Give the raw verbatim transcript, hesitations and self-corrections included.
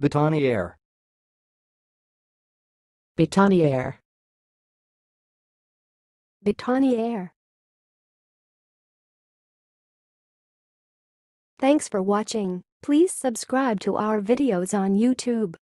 boutonnière, boutonnière, boutonnière. Thanks for watching. Please subscribe to our videos on YouTube.